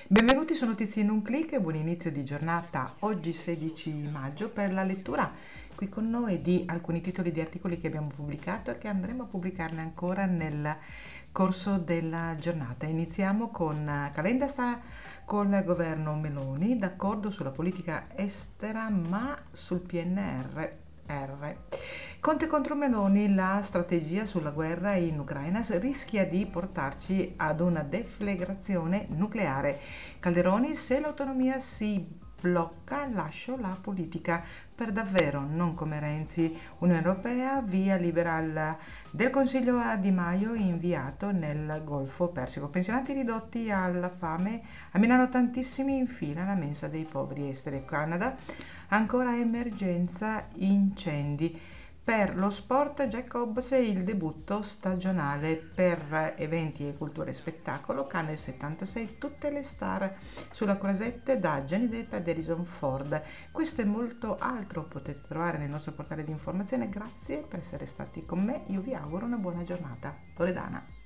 Benvenuti su Notizie in un clic e buon inizio di giornata oggi 16 maggio per la lettura qui con noi di alcuni titoli di articoli che abbiamo pubblicato e che andremo a pubblicarne ancora nel corso della giornata. Iniziamo con Calenda sta con il governo Meloni, d'accordo sulla politica estera ma sul PNRR. Conte contro Meloni, la strategia sulla guerra in Ucraina rischia di portarci ad una deflagrazione nucleare. Calderoni, se l'autonomia si blocca, lascio la politica per davvero, non come Renzi. Unione Europea, via libera del Consiglio a Di Maio inviato nel Golfo Persico. Pensionati ridotti alla fame, a Milano tantissimi in fila alla mensa dei poveri esteri. Canada, ancora emergenza incendi. Per lo sport Jacobs il debutto stagionale, per eventi e cultura e spettacolo Cannes 76, tutte le star sulla Croisette da Johnny Depp ad Harrison Ford. Questo e molto altro potete trovare nel nostro portale di informazione. Grazie per essere stati con me, io vi auguro una buona giornata. Loredana.